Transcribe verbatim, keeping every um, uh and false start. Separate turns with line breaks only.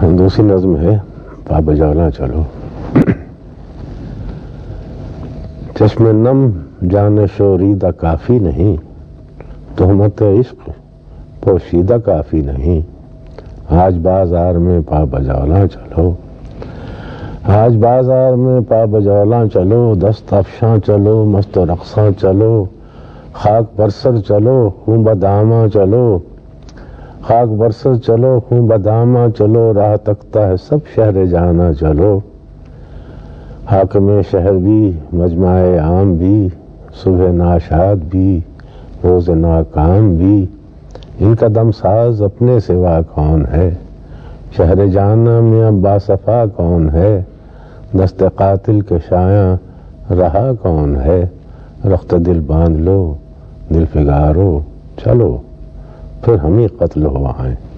دوسری نظم ہے پا بجولاں چلو۔ چشم نم جان شوریدہ کافی نہیں، تہمت عشق پوشیدہ کافی نہیں، آج بازار میں پا بجولاں چلو، آج بازار میں پا بجولاں چلو، دست افشاں چلو، مست و رقصاں چلو، خاک برسر چلو، خوں بداماں چلو، خاک برسر چلو، خوں بداماں چلو، راہ تکتا ہے سب شہر جانا چلو، حاکم شہر بھی مجمع عام بھی، صبح ناشاد بھی روز ناکام بھی، ان کا دم ساز اپنے سوا کون ہے، شہر جانا میں اب باصفا کون ہے، دست قاتل کے شایاں رہا کون ہے، رخت دل باندھ لو دل فگارو چلو، پھر ہم ہی قتل ہو آئیں۔